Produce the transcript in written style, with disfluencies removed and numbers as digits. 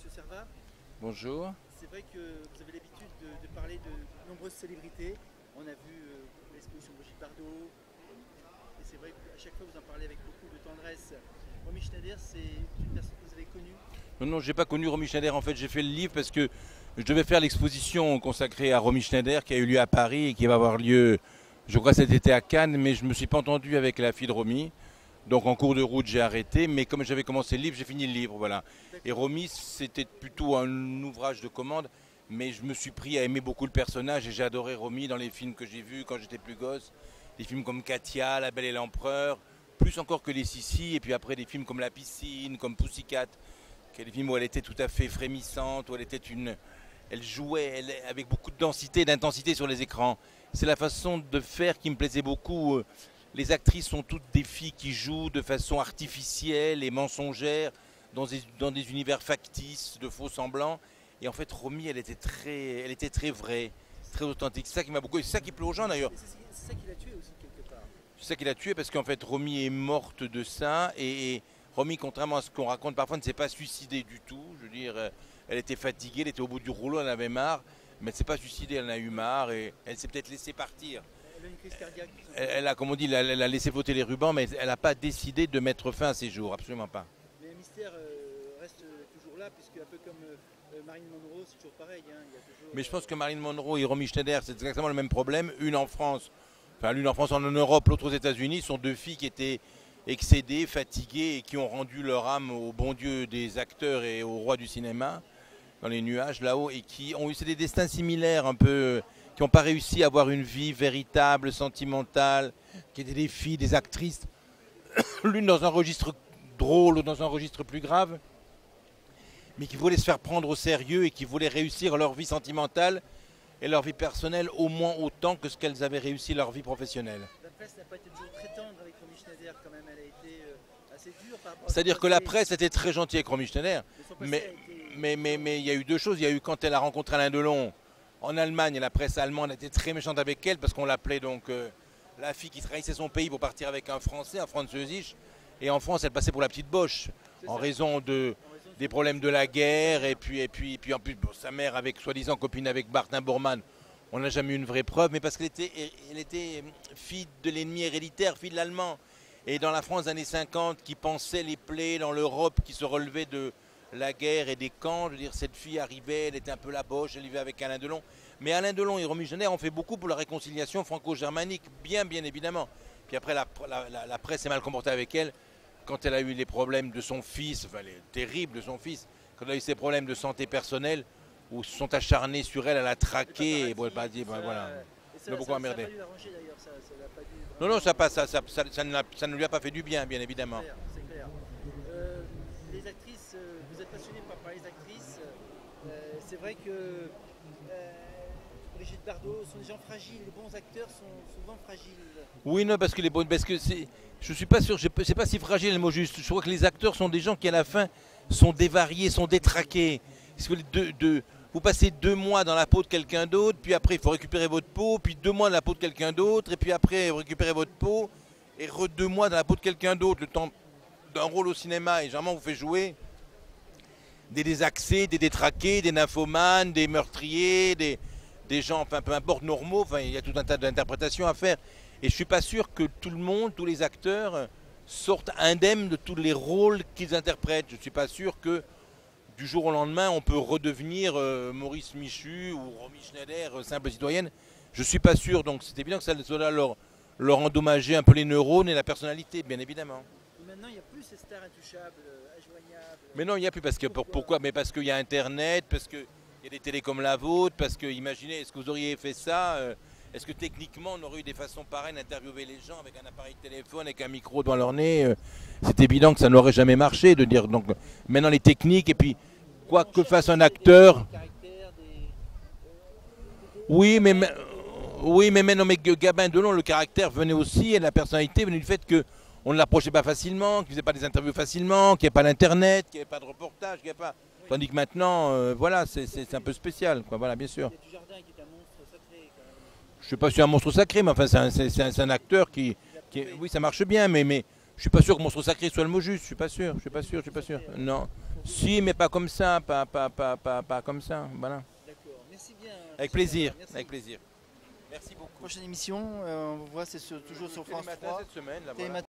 Monsieur Servat. Bonjour. C'est vrai que vous avez l'habitude de parler de nombreuses célébrités. On a vu l'exposition Brigitte Bardot. Et c'est vrai qu'à chaque fois vous en parlez avec beaucoup de tendresse. Romy Schneider, c'est une personne que vous avez connue? Non, non, j'ai pas connu Romy Schneider. En fait, j'ai fait le livre parce que je devais faire l'exposition consacrée à Romy Schneider qui a eu lieu à Paris et qui va avoir lieu, je crois, cet été à Cannes. Mais je me suis pas entendu avec la fille de Romy. Donc en cours de route, j'ai arrêté. Mais comme j'avais commencé le livre, j'ai fini le livre. Voilà. Et Romy, c'était plutôt un ouvrage de commande. Mais je me suis pris à aimer beaucoup le personnage et j'ai adoré Romy dans les films que j'ai vus quand j'étais plus gosse. Des films comme Katia, La Belle et l'Empereur, plus encore que les Sissi. Et puis après des films comme La Piscine, comme Pussycat. Des films où elle était tout à fait frémissante, où elle jouait avec beaucoup de densité et d'intensité sur les écrans. C'est la façon de faire qui me plaisait beaucoup. Les actrices sont toutes des filles qui jouent de façon artificielle et mensongère dans des univers factices, de faux semblants. Et en fait, Romy, elle était très vraie, très authentique. C'est ça qui m'a beaucoup. C'est ça qui plaît aux gens d'ailleurs. C'est ça qui l'a tué aussi quelque part. C'est ça qui l'a tué parce qu'en fait, Romy est morte de ça et Romy, contrairement à ce qu'on raconte parfois, ne s'est pas suicidée du tout. Je veux dire, elle était fatiguée, elle était au bout du rouleau, elle en avait marre, mais elle ne s'est pas suicidée, elle en a eu marre et elle s'est peut-être laissée partir. Elle a une crise cardiaque. Elle a, comme on dit, elle a laissé flotter les rubans, mais elle n'a pas décidé de mettre fin à ses jours, absolument pas. Mais le mystère reste toujours là, puisque un peu comme Marilyn Monroe, c'est toujours pareil. Hein, il y a toujours, Mais je pense que Marilyn Monroe et Romy Schneider, c'est exactement le même problème. L'une en France, en Europe, l'autre aux États-Unis, sont deux filles qui étaient excédées, fatiguées et qui ont rendu leur âme au bon Dieu des acteurs et au roi du cinéma, dans les nuages là-haut, et qui ont eu des destins similaires un peu, qui n'ont pas réussi à avoir une vie véritable, sentimentale, qui étaient des filles, des actrices, l'une dans un registre drôle ou dans un registre plus grave, mais qui voulaient se faire prendre au sérieux et qui voulaient réussir leur vie sentimentale et leur vie personnelle au moins autant que ce qu'elles avaient réussi leur vie professionnelle. La presse n'a pas été toujours très tendre avec Romy Schneider quand même, elle a été assez dure par rapport à C'est-à-dire son que la passé. presse était très gentille avec Romy Schneider, Son passé a été- mais il y a eu deux choses. Il y a eu quand elle a rencontré Alain Delon en Allemagne, et la presse allemande était très méchante avec elle parce qu'on l'appelait donc la fille qui trahissait son pays pour partir avec un Français, un Französisch, et en France elle passait pour la petite Boche en raison des problèmes de la guerre et puis en plus bon, sa mère avec soi-disant copine avec Martin Bormann. On n'a jamais eu une vraie preuve, mais parce qu'elle était fille de l'ennemi héréditaire, fille de l'Allemand. Et dans la France des années 50, qui pensait les plaies dans l'Europe, qui se relevait de la guerre et des camps, je veux dire, cette fille arrivait, elle était un peu la Boche, elle vivait avec Alain Delon. Mais Alain Delon et Romy Schneider ont fait beaucoup pour la réconciliation franco-germanique, bien évidemment. Puis après, la presse s'est mal comportée avec elle quand elle a eu les problèmes de son fils, enfin les terribles de son fils, quand elle a eu ses problèmes de santé personnelle, où se sont acharnés sur elle, elle a traqué, et bon, elle a dit, ben, voilà. Elle a beaucoup emmerdé. Ça n'a pas dû l'arranger d'ailleurs, ça l'a pas dû Non, vraiment- non, ça ne lui a pas fait du bien évidemment. C'est clair. Les actrices, vous êtes passionné par les actrices. C'est vrai que Brigitte Bardot sont des gens fragiles. Les bons acteurs sont souvent fragiles. Oui, non, parce que je suis pas sûr, c'est pas si fragile le mot juste. Je crois que les acteurs sont des gens qui à la fin sont dévariés, sont détraqués. Parce que vous passez 2 mois dans la peau de quelqu'un d'autre, puis après il faut récupérer votre peau, puis 2 mois dans la peau de quelqu'un d'autre, et puis après vous récupérez votre peau, et 2 mois dans la peau de quelqu'un d'autre, le temps d'un rôle au cinéma, et généralement vous fait jouer des désaxés, des détraqués, des nymphomanes, des meurtriers, des gens, enfin peu importe, normaux, enfin il y a tout un tas d'interprétations à faire. Et je suis pas sûr que tout le monde, tous les acteurs, sortent indemnes de tous les rôles qu'ils interprètent. Je suis pas sûr que du jour au lendemain, on peut redevenir Maurice Michu ou Romy Schneider, simple citoyenne. Je suis pas sûr, donc c'est évident que ça doit leur endommager un peu les neurones et la personnalité, bien évidemment. Et maintenant, il n'y a plus ces stars intouchables, injoignables. Mais non, il n'y a plus, parce que pourquoi? Mais parce qu'il y a Internet, parce qu'il y a des télés comme la vôtre, parce que, imaginez, est-ce que vous auriez fait ça est-ce que techniquement, on aurait eu des façons pareilles d'interviewer les gens avec un appareil de téléphone, avec un micro devant leur nez c'est évident que ça n'aurait jamais marché de dire. Donc maintenant les techniques, et puis quoi que fasse un acteur. Oui, mais non, mais Gabin Delon, le caractère venait aussi, et la personnalité venait du fait qu'on ne l'approchait pas facilement, qu'il ne faisait pas des interviews facilement, qu'il n'y avait pas d'internet, qu'il n'y avait pas de reportage, qu'il n'y avait pas. Tandis que maintenant, voilà, c'est un peu spécial, quoi. Voilà, bien sûr. Il y a Dujardin qui est un monstre sacré quand même. Je ne sais pas si c'est un monstre sacré, mais enfin, c'est un acteur qui oui, ça marche bien, mais Je suis pas sûr que monstre sacré soit le mot juste, je suis pas sûr, je suis pas sûr, je suis pas sûr. Non. Si, mais pas comme ça, pas comme ça, voilà. D'accord. Merci bien. Avec plaisir, Merci. avec plaisir. Merci beaucoup. Prochaine émission, on voit, c'est toujours sur France 3. Cette semaine, là, Télématin. voilà.